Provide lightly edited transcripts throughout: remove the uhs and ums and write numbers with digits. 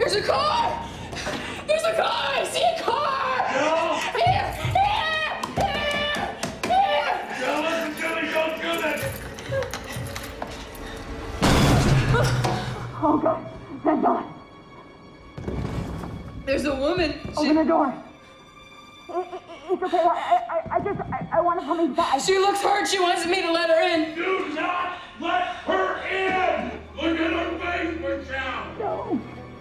There's a car! There's a car! I see a car! No! Here! No, listen to me, don't do this! Oh God, thank God. There's a woman. Open the door. It's okay, I want to come inside. She looks hurt. She wants me to let her in. Do not let her in! Look at her face, Michelle! No.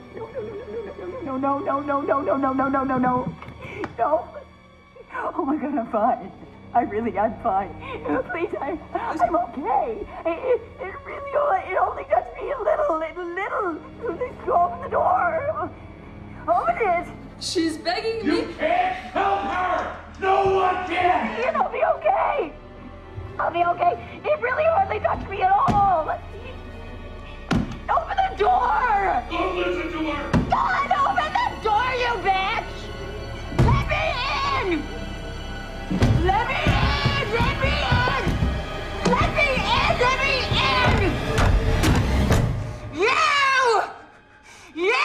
No. Oh my God, I'm fine. I'm fine. Please, I'm okay. It only touched me a little. Please open the door. Open it. She's begging You me. can't help her! No one can! Ian, I'll be okay. It really hardly touched me at all. Open the door. Don't listen to her! God, open the door, you bitch. Let me in. Let me in. Let me in. Let me in. Let me in. You.